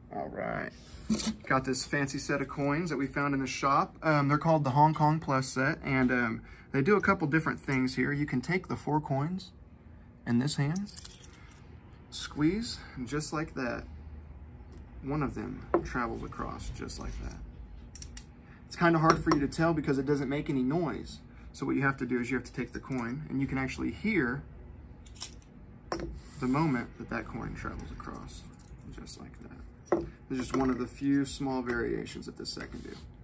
All right. Got this fancy set of coins that we found in the shop. They're called the Hong Kong Plus set, and they do a couple different things here. You can take the 4 coins in this hand, squeeze, and just like that, one of them travels across just like that. It's kind of hard for you to tell because it doesn't make any noise. So what you have to do is you have to take the coin, and you can actually hear the moment that that coin travels across, just like that. It's just one of the few small variations that this set can do.